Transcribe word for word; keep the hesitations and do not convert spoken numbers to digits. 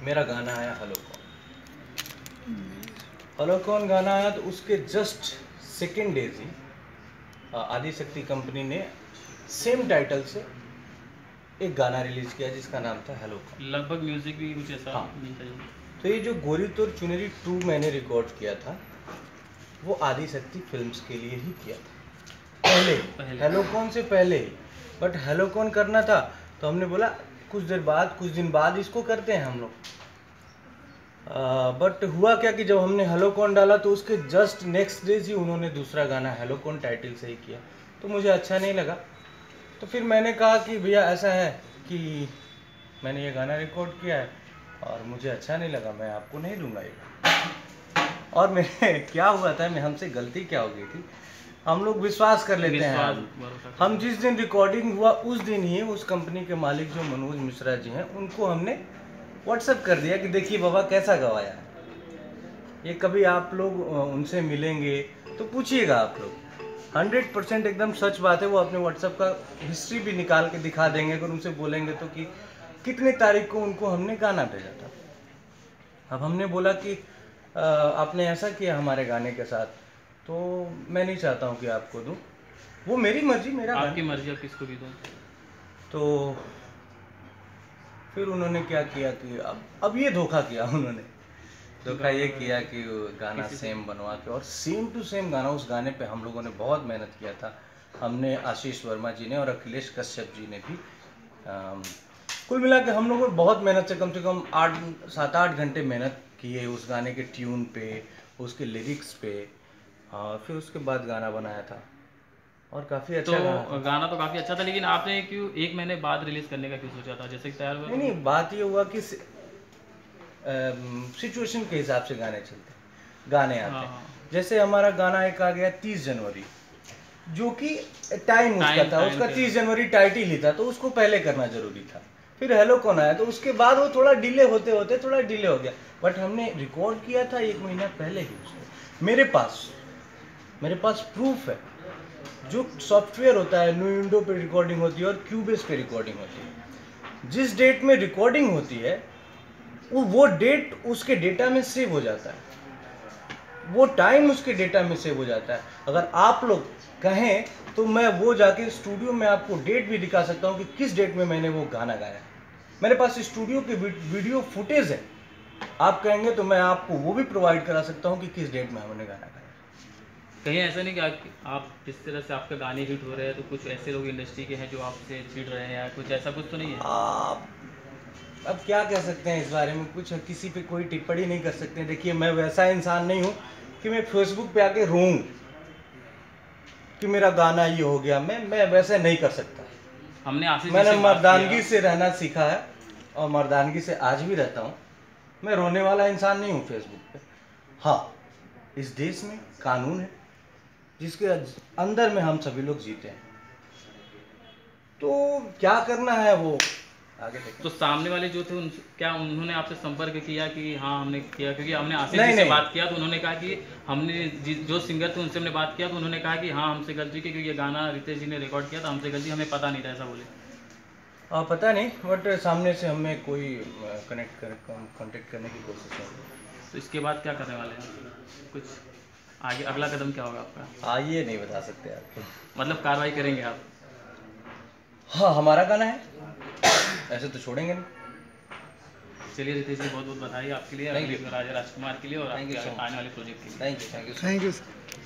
मेरा गाना आया हेलो कौन। हेलो कौन गाना आया तो उसके जस्ट सेकेंड डेज ही आदिशक्ति कंपनी ने सेम टाइटल से एक गाना रिलीज किया जिसका नाम था हेलो कौन। लगभग म्यूजिक भी कुछ ऐसा हाँ। नहीं था। तो ये जो गोरी तोर चुनरी टू मैंने रिकॉर्ड किया था वो आदिशक्ति फिल्म्स के लिए ही किया था पहले, पहले। हेलो कौन से पहले ही, बट हेलो कौन करना था तो हमने बोला कुछ देर बाद कुछ दिन बाद इसको करते हैं हम लोग। बट हुआ क्या कि जब हमने हेलो कौन डाला तो उसके जस्ट नेक्स्ट डे ही उन्होंने दूसरा गाना हेलो कौन टाइटल से ही किया, तो मुझे अच्छा नहीं लगा। तो फिर मैंने कहा कि भैया ऐसा है कि मैंने ये गाना रिकॉर्ड किया है और मुझे अच्छा नहीं लगा, मैं आपको नहीं दूंगा ये। और मेरे क्या हुआ था, मैं हमसे गलती क्या हो गई थी, हम लोग विश्वास कर लेते हैं। हम, हम जिस दिन रिकॉर्डिंग हुआ उस दिन ही उस कंपनी के मालिक जो मनोज मिश्रा जी हैं उनको हमने व्हाट्सएप कर दिया कि देखिए बाबा कैसा गवाया है ये, कभी आप लोग उनसे मिलेंगे तो पूछिएगा आप लोग, हंड्रेड परसेंट एकदम सच बात है। वो अपने व्हाट्सएप का हिस्ट्री भी निकाल के दिखा देंगे अगर उनसे बोलेंगे तो कि कितने तारीख को उनको हमने गाना भेजा था। अब हमने बोला कि आपने ऐसा किया हमारे गाने के साथ तो मैं नहीं चाहता हूँ कि आपको दूँ, वो मेरी मर्जी, मेरा आपकी मर्जी, आप किसको भी दो। तो फिर उन्होंने क्या किया कि अब अब ये धोखा किया, उन्होंने धोखा ये किया कि गाना सेम बनवा के, और सेम टू सेम गाना, उस गाने पे हम लोगों ने बहुत मेहनत किया था। हमने, आशीष वर्मा जी ने और अखिलेश कश्यप जी ने भी, आम, कुल मिला के हम लोगों ने बहुत मेहनत से कम से कम आठ सात आठ घंटे मेहनत की है उस गाने के ट्यून पे, उसके लिरिक्स पे, और फिर उसके बाद गाना बनाया था और काफ़ी अच्छा तो गाना था। गाना तो काफ़ी अच्छा था, लेकिन आपने क्यों एक महीने बाद रिलीज करने का क्यों सोचा था? जैसे कि तैयार हुआ। नहीं नहीं, बात ये हुआ कि सिचुएशन के हिसाब से गाने चलते गाने आते हैं। हाँ। जैसे हमारा गाना एक आ गया तीस जनवरी, जो कि टाइम उसका था, उसका तीस जनवरी टाइटल ही था, तो उसको पहले करना जरूरी था। फिर हेलो कौन आया तो उसके बाद वो थोड़ा डिले होते होते थोड़ा डिले हो गया, बट हमने रिकॉर्ड किया था एक महीना पहले ही उसको। मेरे पास मेरे पास प्रूफ है, जो सॉफ्टवेयर होता है, न्यू विंडो पे रिकॉर्डिंग होती है और क्यूबेस पे रिकॉर्डिंग होती है। जिस डेट में रिकॉर्डिंग होती है वो वो डेट उसके डेटा में सेव हो जाता है, वो टाइम उसके डेटा में सेव हो जाता है। अगर आप लोग कहें तो मैं वो जाके स्टूडियो में आपको डेट भी दिखा सकता हूँ कि किस डेट में मैंने वो गाना गाया। मेरे पास स्टूडियो के वीडियो फुटेज है, आप कहेंगे तो मैं आपको वो भी प्रोवाइड करा सकता हूँ कि किस डेट में हमने गाना गाया। कहीं ऐसा नहीं कि आप, आप जिस तरह से आपके गाने हिट हो रहे हैं तो कुछ ऐसे लोग इंडस्ट्री के हैं जो आपसे चिढ़ रहे हैं या कुछ ऐसा कुछ तो नहीं है? आप अब क्या कह सकते हैं इस बारे में, कुछ किसी पे कोई टिप्पणी नहीं कर सकते। देखिए मैं वैसा इंसान नहीं हूँ कि मैं फेसबुक पे आके रोऊं कि मेरा गाना ये हो गया, मैं मैं वैसे नहीं कर सकता। हमने आशीष मैंने मर्दानगी से रहना सीखा है और मर्दानगी से आज भी रहता हूँ। मैं रोने वाला इंसान नहीं हूँ फेसबुक पे। हाँ, इस देश में कानून है जिसके अंदर में हम सभी लोग जीते हैं, तो क्या करना है वो आगे देखें। तो सामने वाले जो थे उन, क्या उन्होंने आपसे संपर्क किया कि हाँ हमने किया? क्योंकि हमने आशीष जी से बात किया तो उन्होंने कहा कि हमने जो सिंगर थे उनसे हमने बात किया तो उन्होंने कहा कि हाँ हमसे गलती की, क्योंकि ये गाना रितेश जी ने रिकॉर्ड किया था, हमसे गलती, हमें पता नहीं था, ऐसा बोले। आ, पता नहीं, बट सामने से हमें कोई कनेक्ट कर कांटेक्ट करने की कोशिश नहीं। तो इसके बाद क्या करने वाले हैं? कुछ आगे अगला कदम क्या होगा आपका? हाँ, ये नहीं बता सकते आपको। मतलब कार्रवाई करेंगे आप? हाँ, हमारा गाना है, ऐसे तो छोड़ेंगे नहीं। चलिए रितेश जी, बहुत बहुत बधाई आपके लिए, राजा राजकुमार के लिए और आपके आने वाले प्रोजेक्ट के लिए। Thank you thank you thank you.